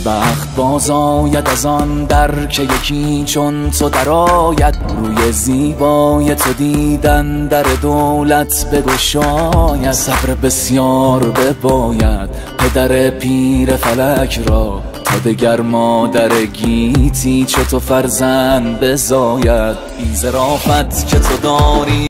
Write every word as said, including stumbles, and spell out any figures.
وقت باز آید از آن در که یکی چون تو درآید، روی زیبای تو دیدن در دولت بگشاید. صبر بسیار بباید پدر پیر فلک را، تا دگر مادر گیتی چو تو فرزند بزاید. این ظرافت که تو داری